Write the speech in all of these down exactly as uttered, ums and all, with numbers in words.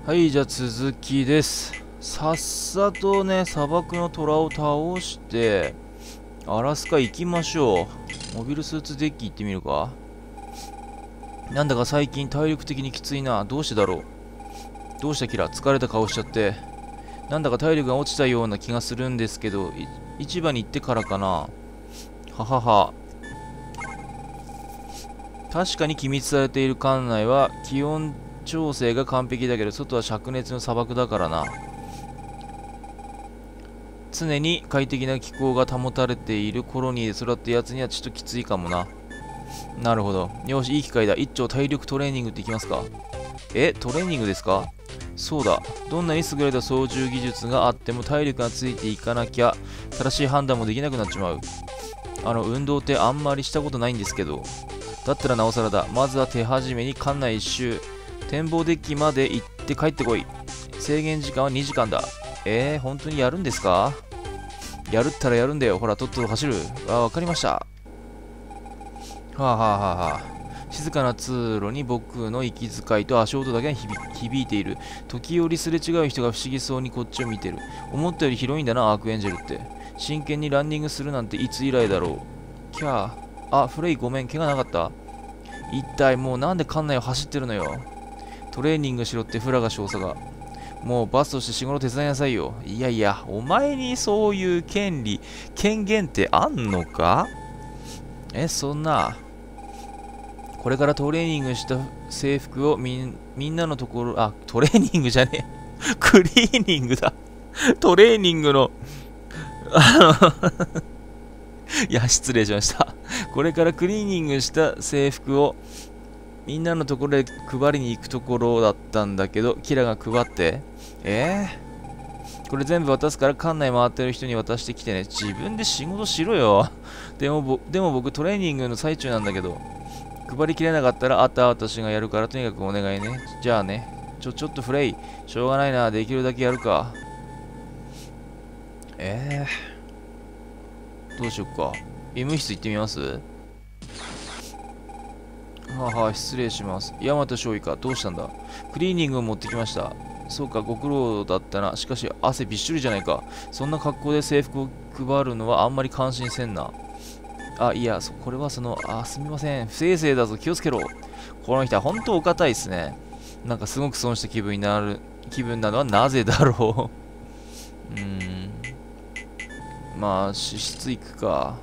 はい、じゃあ続きです。さっさとね、砂漠の虎を倒して、アラスカ行きましょう。モビルスーツデッキ行ってみるか。なんだか最近体力的にきついな。どうしてだろう。どうしたキラ、疲れた顔しちゃって。なんだか体力が落ちたような気がするんですけど、市場に行ってからかな。ははは。確かに機密されている館内は気温調整が完璧だけど、外は灼熱の砂漠だからな。常に快適な気候が保たれているコロニーで育ったやつにはちょっときついかもな。なるほど。よし、いい機会だ。一丁体力トレーニングっていきますか。え、トレーニングですか。そうだ。どんなに優れた操縦技術があっても体力がついていかなきゃ正しい判断もできなくなっちまう。あの、運動ってあんまりしたことないんですけど。だったらなおさらだ。まずは手始めに館内一周。展望デッキまで行って帰ってこい。制限時間はにじかんだ。えー、本当にやるんですか。やるったらやるんだよ。ほら、とっとと走る。あ、わかりました。はあはあはあはあ。静かな通路に僕の息遣いと足音だけが響いている。時折すれ違う人が不思議そうにこっちを見てる。思ったより広いんだな、アークエンジェルって。真剣にランニングするなんていつ以来だろう。キャー。あ、フレイごめん、怪我なかった。一体もうなんで館内を走ってるのよ。トレーニングしろってフラガ少佐が。もうバスとして仕事手伝いなさいよ。いやいや、お前にそういう権利、権限ってあんのか。え、そんな。これからトレーニングした制服をみんみんなのところ、あ、トレーニングじゃねえ。クリーニングだ。トレーニングの、あのいや、失礼しました。これからクリーニングした制服をみんなのところで配りに行くところだったんだけど、キラが配って、えー、これ全部渡すから館内回ってる人に渡してきてね。自分で仕事しろよ。でもぼ、でも僕トレーニングの最中なんだけど、配りきれなかったらあとは私がやるからとにかくお願いね。じゃあね。ちょ、ちょっとフレイ。しょうがないな。できるだけやるか。えー、どうしよっか。医務室行ってみます。はあはあ、失礼します。大和少尉か。どうしたんだ。クリーニングを持ってきました。そうか、ご苦労だったな。しかし、汗びっしょりじゃないか。そんな格好で制服を配るのはあんまり感心せんな。あ、いや、そこれはその、あ、すみません。不正々だぞ。気をつけろ。この人は本当お堅いっすね。なんかすごく損した気分になる、気分なのはなぜだろう。うーん。まあ、脂質いくか。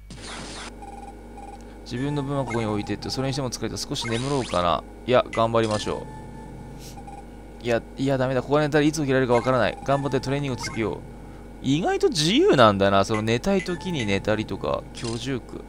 自分の分はここに置いてって、それにしても疲れた。少し眠ろうかな。いや、頑張りましょう。いや、いや、ダメだ。ここで寝たらいつ起きられるかわからない。頑張ってトレーニングを続けよう。意外と自由なんだな。その寝たい時に寝たりとか、居住区。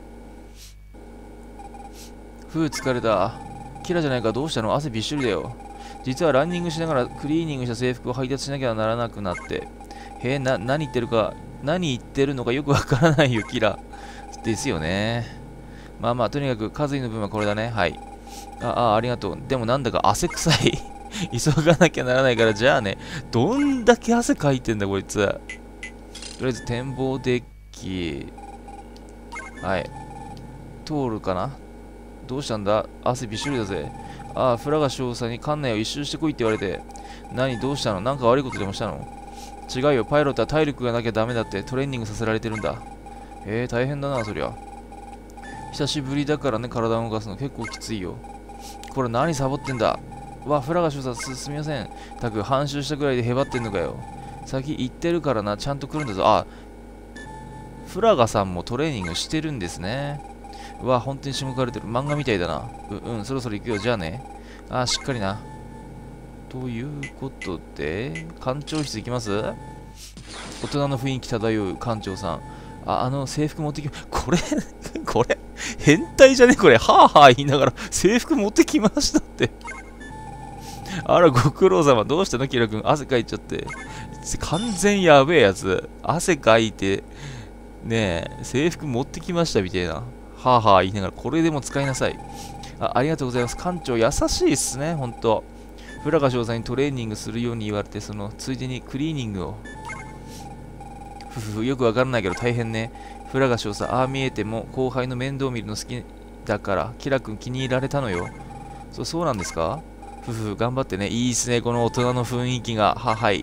ふう、疲れた。キラじゃないか。どうしたの。汗びっしょりだよ。実はランニングしながらクリーニングした制服を配達しなきゃならなくなって。へえ、な、何言ってるか、何言ってるのかよくわからないよ、キラ。ですよね。まあまあ、とにかく、カズイの分はこれだね。はい。ああ、ありがとう。でもなんだか汗臭い。急がなきゃならないから、じゃあね。どんだけ汗かいてんだ、こいつ。とりあえず、展望デッキ。はい。通るかな。どうしたんだ。汗びっしょりだぜ。ああ、フラガ少佐に館内を一周してこいって言われて。何、どうしたの。なんか悪いことでもしたの。違うよ、パイロットは体力がなきゃダメだってトレーニングさせられてるんだ。へえ、大変だな、そりゃ。久しぶりだからね、体を動かすの結構きついよ。これ何サボってんだ。わ、フラガ少佐 す, すみません。たく、半周したくらいでへばってんのかよ。先行ってるからな、ちゃんと来るんだぞ。あ、フラガさんもトレーニングしてるんですね。うわ、本当にしごかれてる。漫画みたいだな。う、うん、そろそろ行くよ。じゃあね。あ、しっかりな。ということで、館長室行きます。大人の雰囲気漂う館長さん。あ、あの、制服持ってき、これこれ変態じゃねこれ。はぁはぁ言いながら、制服持ってきましたって。あら、ご苦労様。どうしたのキラ君。汗かいちゃって。完全やべえやつ。汗かいて、ねえ、制服持ってきましたみたいな。はぁはぁ言いながら、これでも使いなさい。あ、ありがとうございます。館長、優しいっすね、ほんと。フラガ少佐にトレーニングするように言われて、その、ついでにクリーニングを。ふふふ、よくわからないけど大変ね。フラガ少佐、ああ見えても後輩の面倒を見るの好きだから、キラ君気に入られたのよ。そう、そうなんですか。 ふふ、頑張ってね。いいっすね、この大人の雰囲気が。は、はい。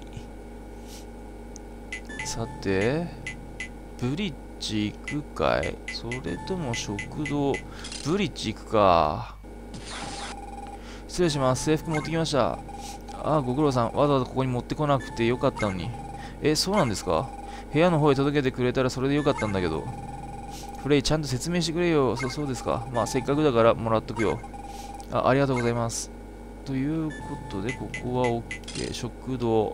さて、ブリッジ行くかい？それとも食堂？ブリッジ行くか。失礼します。制服持ってきました。ああ、ご苦労さん。わざわざここに持ってこなくてよかったのに。え、そうなんですか？部屋の方へ届けてくれたらそれでよかったんだけど。フレイ、ちゃんと説明してくれよ。そ、そうですか。まあ、せっかくだからもらっとくよ。あ、ありがとうございます。ということで、ここは OK。食堂。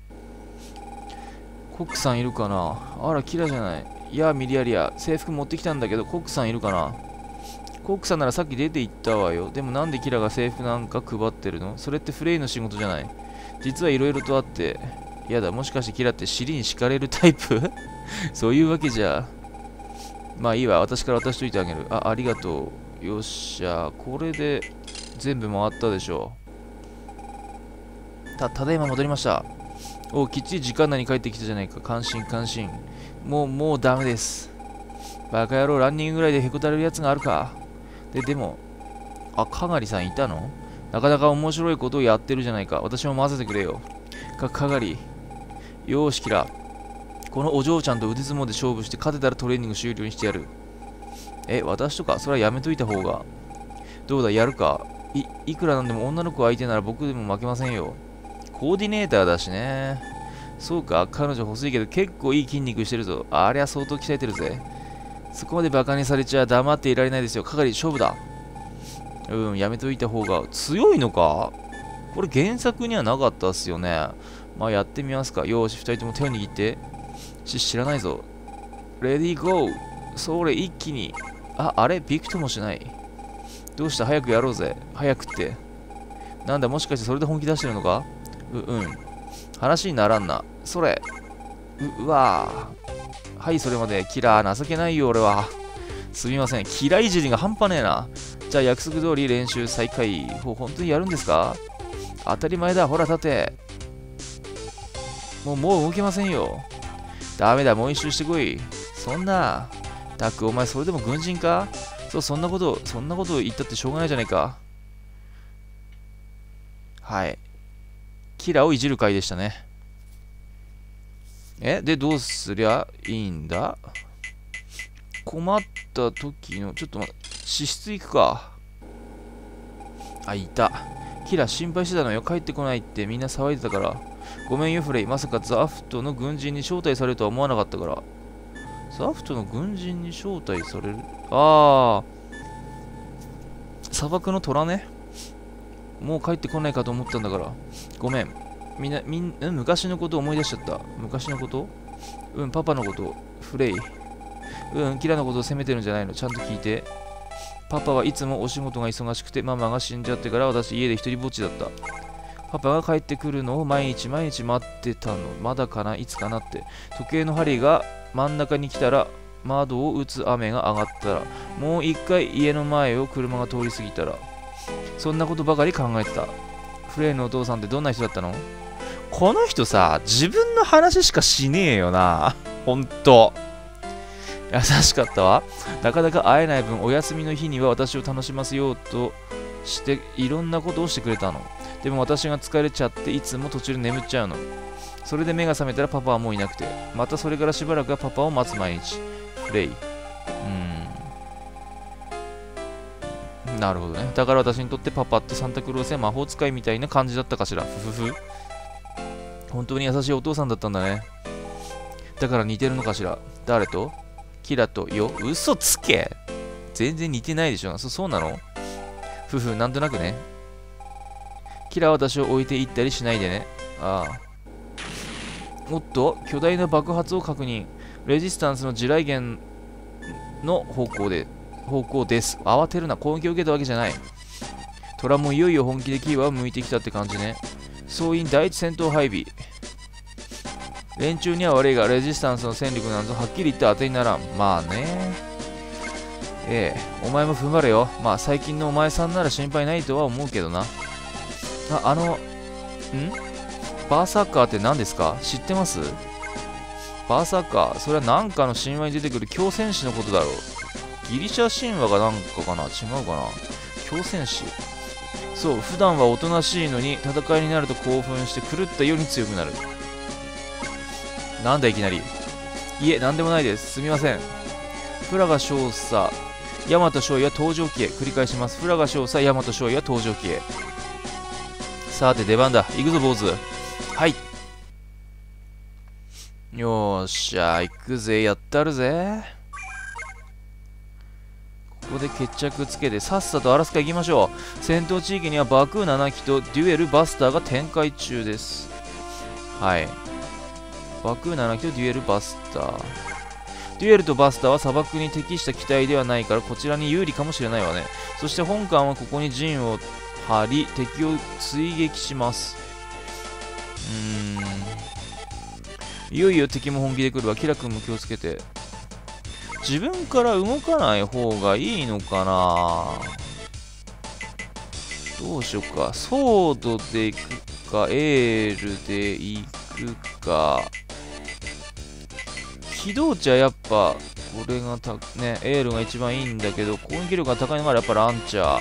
コックさんいるかな？あら、キラじゃない。いや、ミリアリア。制服持ってきたんだけど、コックさんいるかな？コックさんならさっき出て行ったわよ。でもなんでキラが制服なんか配ってるの？それってフレイの仕事じゃない。実はいろいろとあって。やだ、もしかしてキラって尻に敷かれるタイプ？そういうわけじゃ。まあいいわ、私から渡しといてあげる。あ、ありがとう。よっしゃ、これで全部回ったでしょう。た、ただいま戻りました。お、きっちり時間内に帰ってきたじゃないか。感心感心。もう、もうダメです。バカ野郎、ランニングぐらいでへこたれるやつがあるか。で、でも、あ、かがりさんいたの？なかなか面白いことをやってるじゃないか。私も混ぜてくれよ。か、かがり。よーし、キラ。このお嬢ちゃんと腕相撲で勝負して勝てたらトレーニング終了にしてやる。え、私とかそれはやめといた方が。どうだ、やるか。い、いくらなんでも女の子相手なら僕でも負けませんよ。コーディネーターだしね。そうか、彼女細いけど結構いい筋肉してるぞ。ありゃ相当鍛えてるぜ。そこまでバカにされちゃ黙っていられないですよ。係勝負だ。うん、やめといた方が強いのか？これ原作にはなかったっすよね。まあやってみますか。よーし、二人とも手を握って。し、知らないぞ。レディーゴー。それ一気に。あ、あれビクともしない。どうした？早くやろうぜ。早くって。なんだ、もしかしてそれで本気出してるのか？う、うん。話にならんな。それ。う、うわぁ。はい、それまで。キラー、情けないよ、俺は。すみません。嫌いじりが半端ねえな。じゃあ、約束通り練習再開。ほ、本当にやるんですか？当たり前だ。ほら、立て。もう、もう動けませんよ。ダメだ、もう一周してこい。そんな。たく、お前、それでも軍人か？そう、そんなこと、そんなこと言ったってしょうがないじゃないか。はい。キラをいじる回でしたね。え、で、どうすりゃいいんだ？困った時の、ちょっと待って、脂質行くか。あ、いた。キラ心配してたのよ。帰ってこないってみんな騒いでたから。ごめんよ、フレイ。まさかザフトの軍人に招待されるとは思わなかったから。ザフトの軍人に招待される？ああ。砂漠の虎ね。もう帰ってこないかと思ったんだから。ごめん。みんな、みん、うん、昔のこと思い出しちゃった。昔のこと？うん、パパのこと。フレイ。うん、キラのことを責めてるんじゃないの。ちゃんと聞いて。パパはいつもお仕事が忙しくて、ママが死んじゃってから私家で一人ぼっちだった。パパが帰ってくるのを毎日毎日待ってたの。まだかな？いつかなって。時計の針が真ん中に来たら、窓を打つ雨が上がったら、もう一回家の前を車が通り過ぎたら、そんなことばかり考えてた。フレイのお父さんってどんな人だったの？この人さ、自分の話しかしねえよな。ほんと。優しかったわ。なかなか会えない分、お休みの日には私を楽しませようとして、いろんなことをしてくれたの。でも私が疲れちゃって、いつも途中で眠っちゃうの。それで目が覚めたらパパはもういなくて、またそれからしばらくはパパを待つ毎日。フレイ。うーん。なるほどね。だから私にとってパパってサンタクロースや魔法使いみたいな感じだったかしら。ふふふ。本当に優しいお父さんだったんだね。だから似てるのかしら。誰と？キラとよ。嘘つけ。全然似てないでしょ。そ、そうなの？ふふ、なんとなくね。キラは私を置いていったりしないでね。ああ。おっと、巨大な爆発を確認。レジスタンスの地雷原の方向で、方向です。慌てるな。攻撃を受けたわけじゃない。トラもいよいよ本気でキーワを向いてきたって感じね。総員第一戦闘配備。連中には悪いが、レジスタンスの戦力なんぞはっきり言って当てにならん。まあね。ええ、お前も踏ん張れよ。まあ最近のお前さんなら心配ないとは思うけどな。あ、あの、んバーサッカーって何ですか？知ってます？バーサッカー、それは何かの神話に出てくる狂戦士のことだろう。ギリシャ神話がなんかかな？違うかな？狂戦士。 そう、普段はおとなしいのに戦いになると興奮して狂ったように強くなる。なんだいきなり。いえ、なんでもないです。すみません。フラガ少佐、ヤマト少尉は登場機へ。繰り返します。フラガ少佐、ヤマト少尉は登場機へ。さて、出番だ。行くぞ、坊主。はい。よーしゃ、行くぜ。やったるぜ。ここで決着つけて、さっさとアラスカ行きましょう。戦闘地域にはバクーななきとデュエル、バスターが展開中です。はい。バクーななきとデュエル、バスター。デュエルとバスターは砂漠に適した機体ではないからこちらに有利かもしれないわね。そして本艦はここに陣を張り敵を追撃します。うーん。いよいよ敵も本気で来るわ。キラ君も気をつけて。自分から動かない方がいいのかな。どうしようか。ソードで行くか、エールで行くか。機動値はやっぱ、これがた、ね、エールが一番いいんだけど、攻撃力が高いのがやっぱランチャー。うー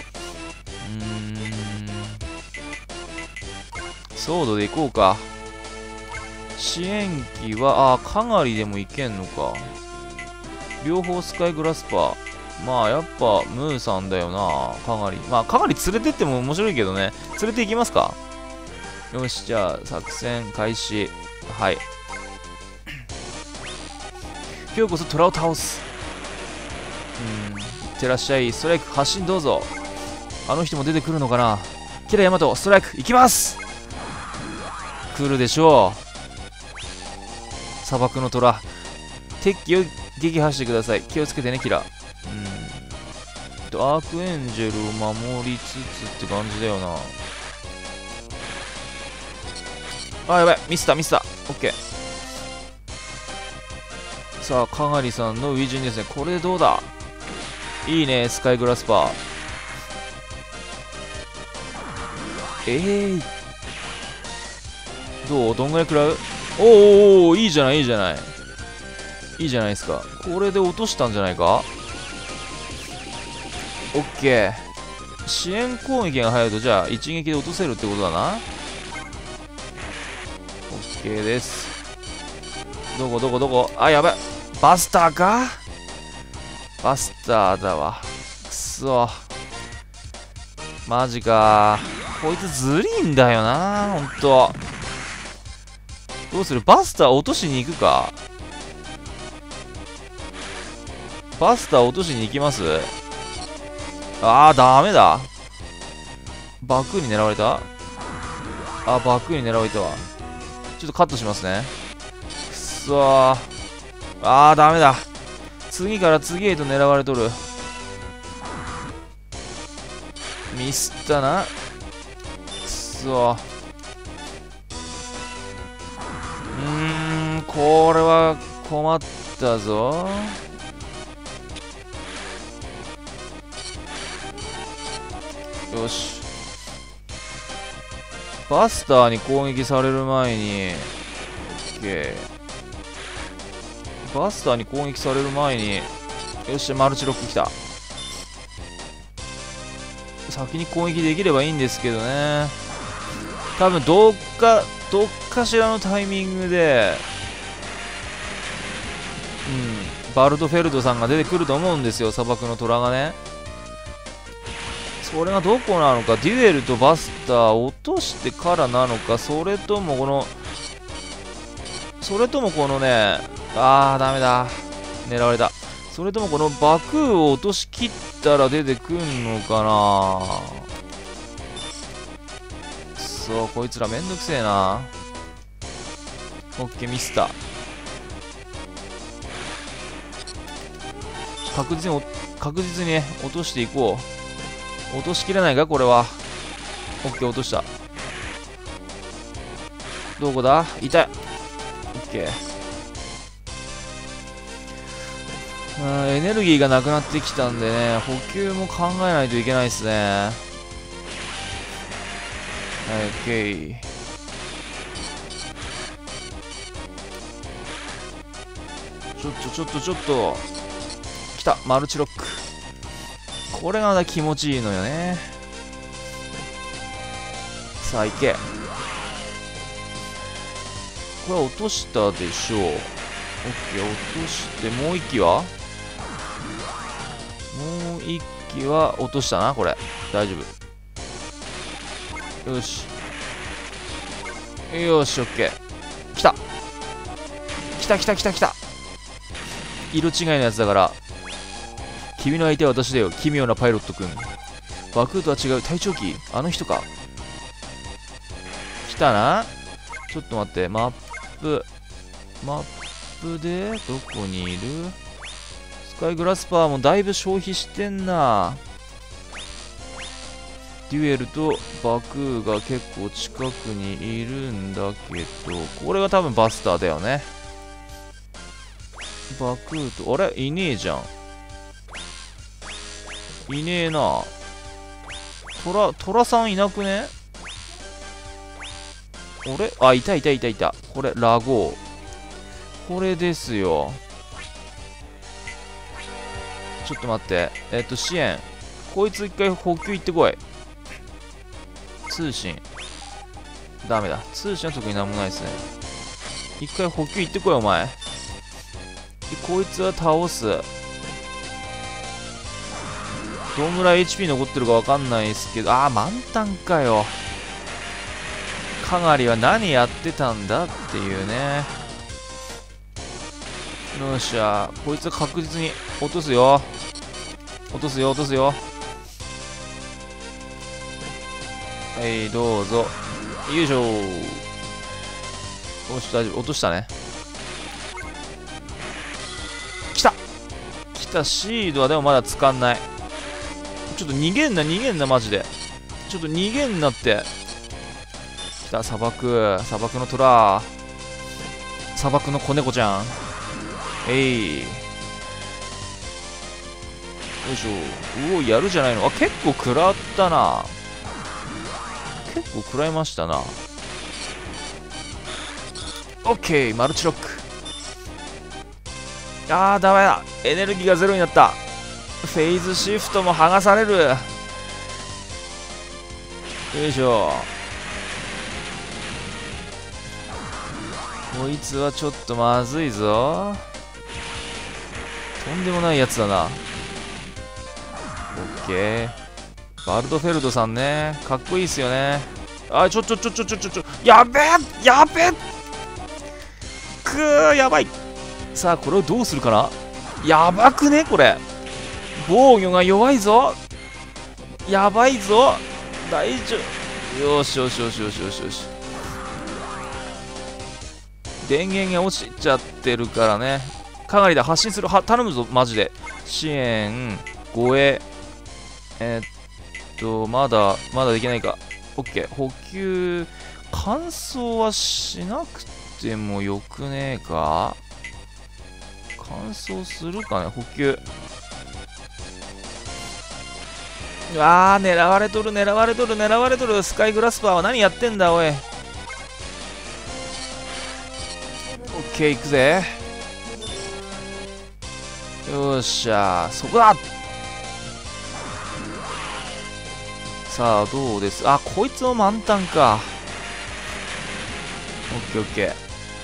ん。ソードで行こうか。支援機は、あ、かがりでもいけんのか。両方スカイグラスパー。まあ、やっぱ、ムーさんだよな、かがり。まあ、かがり連れてっても面白いけどね。連れて行きますか。よし、じゃあ、作戦開始。はい。今日こそ虎を倒す。うん、いってらっしゃい。ストライク発進どうぞ。あの人も出てくるのかな。キラヤマト、ストライクいきます。来るでしょう。砂漠の虎。敵機を撃破してください。気をつけてね、キラ。うん。ダークエンジェルを守りつつって感じだよな。あ、やばい。ミスった、ミスった。オッケー。さあ、かがりさんのウィジュンですね。これどうだ。いいね、スカイグラスパー。えーい。どうどんぐらい食らう。おーおー、いいじゃない、いいじゃない。いいじゃないですか。これで落としたんじゃないか。オッケー。支援攻撃が入ると、じゃあ、一撃で落とせるってことだな。オッケーです。どこどこどこ。あ、やばい。バスターか。バスターだわ。くそ。マジか。こいつずりんだよな、ほんと。どうする。バスター落としに行くか。バスター落としに行きます。あー、ダメだ。バクーに狙われた。あ、バクーに狙われたわ。ちょっとカットしますね。くそー。あー、ダメだ。次から次へと狙われとる。ミスったな。くそー。うーん、これは困ったぞ。よし。バスターに攻撃される前に、OK。バスターに攻撃される前に、よし、マルチロック来た。先に攻撃できればいいんですけどね。多分、どっか、どっかしらのタイミングで、うん、バルトフェルトさんが出てくると思うんですよ、砂漠の虎がね。それがどこなのか、デュエルとバスターを落としてからなのか、それともこの、それともこのね、あー、ダメだ。狙われた。それともこのバクーを落としきったら出てくんのかな。くそ、こいつらめんどくせえな。オッケー、ミスった。確実に、確実にね、落としていこう。落としきれないかこれは。オッケー、落とした。どこだ。痛い。オッケー。あ、エネルギーがなくなってきたんでね、補給も考えないといけないですね。はい、オッケー。ちょっとちょっとちょっと来た。マルチロック。これがまた気持ちいいのよね。 さあ行け。これ落としたでしょう。オッケー、落として、もう一機はもう一機は落としたな、これ。大丈夫。よし。よし、オッケー。来た来た来た来た来た。色違いのやつだから。君の相手は私だよ、奇妙なパイロットくん。バクーとは違う隊長機、あの人か。来たな。ちょっと待って、マップ。マップで、どこにいる？スカイグラスパーもだいぶ消費してんな。デュエルとバクーが結構近くにいるんだけど、これが多分バスターだよね。バクーと、あれいねえじゃん。いねえな。トラ、トラさんいなくね？あれあ、いたいたいたいた。これ、ラゴー。これですよ。ちょっと待って。えっと、支援。こいつ一回補給行ってこい。通信。ダメだ。通信は特になんもないですね。一回補給行ってこい、お前。で、こいつは倒す。どんぐらい エイチピー 残ってるかわかんないですけど、あー、満タンかよ。かがりは何やってたんだっていうね。よっしゃ、こいつは確実に落とすよ。落とすよ、落とすよ。はい、どうぞ。よいしょ。よし、大丈夫。落としたね。来た来た。シードはでもまだ使んない。ちょっと逃げんな、逃げんな、マジで。ちょっと逃げんなって。来た、砂漠。砂漠の虎。砂漠の子猫ちゃん。えい。よいしょ。うお、やるじゃないの。あ、結構食らったな。結構食らいましたな。オッケー、マルチロック。あー、ダメだ。エネルギーがゼロになった。フェイズシフトも剥がされる。よいしょ。こいつはちょっとまずいぞ。とんでもないやつだな。オッケー。バルドフェルドさんね。かっこいいっすよね。あ、ちょちょちょちょちょちょちょ。やべえやべえくー、やばい。さあ、これをどうするかな。やばくねこれ。防御が弱いぞ。やばいぞ。大丈夫。よしよしよしよしよしよし。電源が落ちちゃってるからね。かがりだ。発進する。は、頼むぞ、マジで。支援、護衛。えー、っと、まだ、まだできないか。オッケー。補給、乾燥はしなくてもよくねえか。乾燥するかね、補給。うわー、狙われとる、狙われとる、狙われとる。スカイグラスパーは何やってんだ、おい。オッケー、行くぜ。よっしゃ、そこだ。さあ、どうです。あ、こいつも満タンか。オッケー、オッケー。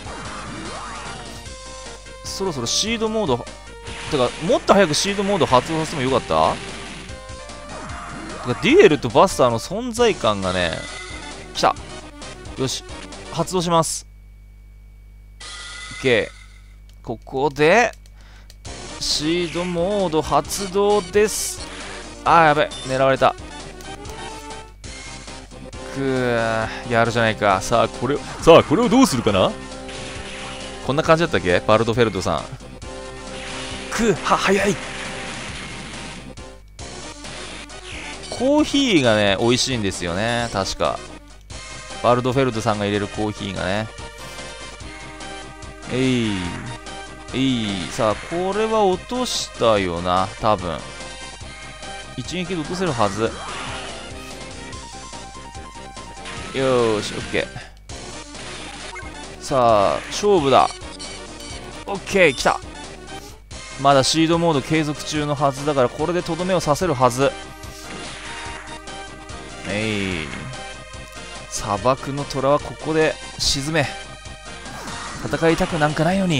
そろそろシードモード、てか、もっと早くシードモード発動させてもよかった。てか、デュエルとバスターの存在感がね、来た。よし、発動します。オッケー。ここで、シードモード発動です。あー、やべ、狙われた。くー、やるじゃないか。さあ、これを、さあ、これをどうするかな。こんな感じだったっけ、バルドフェルドさん。くー、は、早い。コーヒーがね、美味しいんですよね、確か。バルドフェルドさんが入れるコーヒーがね。えい。えい。さあ、これは落としたよな、多分。一撃で落とせるはず。よーし、オッケー。さあ、勝負だ。オッケー、来た。まだシードモード継続中のはずだから、これでとどめを刺せるはず。えい。 砂漠の虎はここで沈め。戦いたくなんかないのに。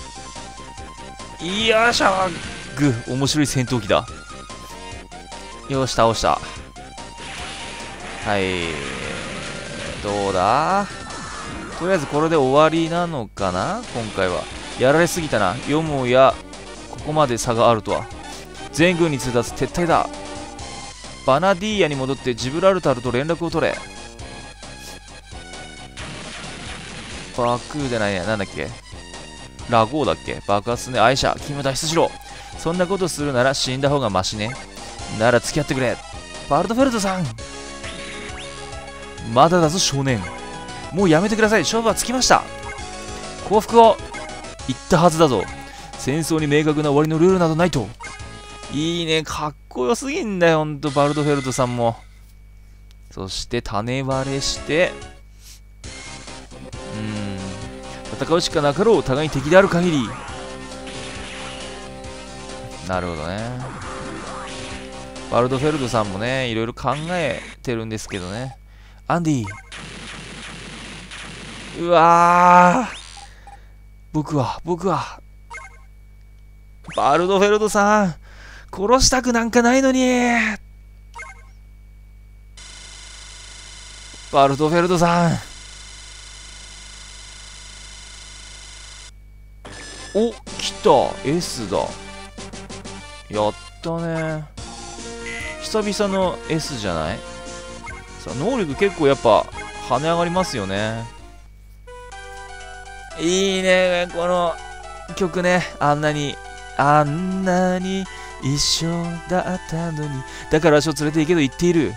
よいしょ。グー、面白い戦闘機だ。よし、倒した。はい。どうだ？とりあえずこれで終わりなのかな今回は。やられすぎたな。よもや、ここまで差があるとは。全軍に通達、撤退だ。バナディーヤに戻ってジブラルタルと連絡を取れ。バクーじゃないね。なんだっけ、ラゴーだっけ。爆発ね。アイシャ、君も脱出しろ。そんなことするなら死んだ方がマシね。なら付き合ってくれ。バルトフェルトさん。まだだぞ少年。もうやめてください。勝負はつきました。降伏を言ったはずだぞ。戦争に明確な終わりのルールなどないと。いいね。かっこよすぎんだよほんとバルトフェルトさんも。そして種割れして、うーん、戦うしかなかろう。互いに敵である限り。なるほどね。バルトフェルトさんもね、いろいろ考えてるんですけどね。アンディ、うわー、僕は僕はバルトフェルトさん殺したくなんかないのに。バルトフェルトさん、お、来た。 S だ。やったね。久々の S じゃない。さあ能力結構やっぱ跳ね上がりますよね。いいねこの曲ね。あんなにあんなに一緒だったのに、だから足を連れて行けと言っている。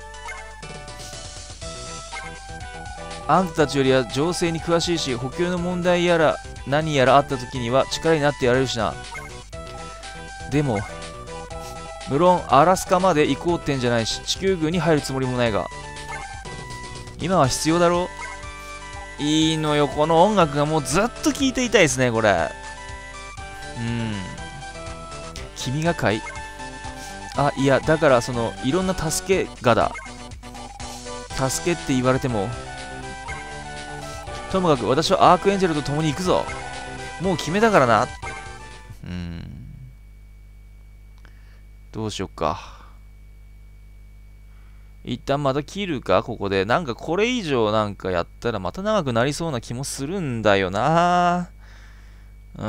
あんたたちよりは情勢に詳しいし、補給の問題やら何やらあった時には力になってやれるしな。でも無論アラスカまで行こうってんじゃないし、地球軍に入るつもりもないが、今は必要だろう。いいのよこの音楽が。もうずっと聴いていたいですねこれ。うん、君がかい。あ、いやだからそのいろんな助けがだ。助けって言われても、ともかく私はアークエンジェルと共に行くぞ。もう決めたからな。うん、どうしよっか。一旦また切るかここで。なんかこれ以上なんかやったらまた長くなりそうな気もするんだよな。うん、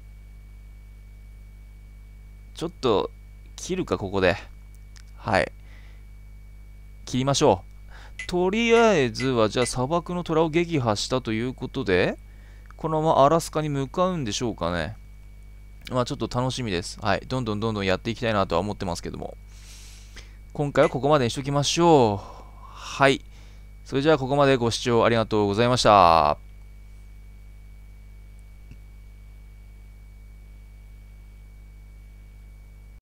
ちょっと切るかここで。はい、切りましょう。とりあえずはじゃあ砂漠の虎を撃破したということで、このままアラスカに向かうんでしょうかね。まあちょっと楽しみです。はい、どんどんどんどんやっていきたいなとは思ってますけども、今回はここまでにしときましょう。はい、それじゃあここまでご視聴ありがとうございました。